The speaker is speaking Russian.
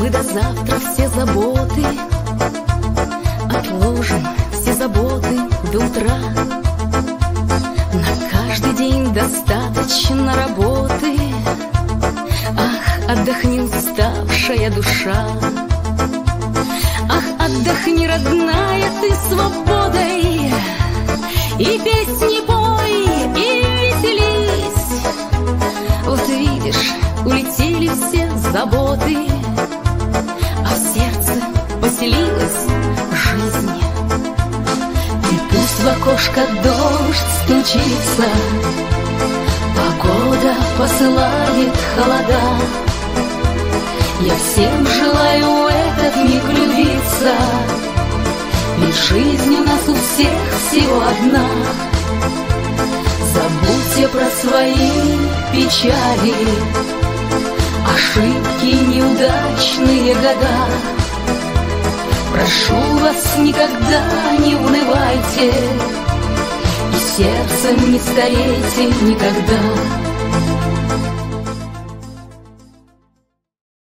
Мы до завтра все заботы отложим, все заботы до утра. На каждый день достаточно работы. Ах, отдохни, уставшая душа. Ах, отдохни, родная, ты свободой. И песни пой, и веселись. Вот видишь, улетели все заботы, а в сердце поселилась жизнь. И пусть в окошко дождь стучится, погода посылает холода. Я всем желаю в этот миг влюбиться, ведь жизнь у нас у всех всего одна. Забудьте про свои печали, ошибки, неудачные года. Прошу вас, никогда не унывайте, и сердцем не старейте никогда.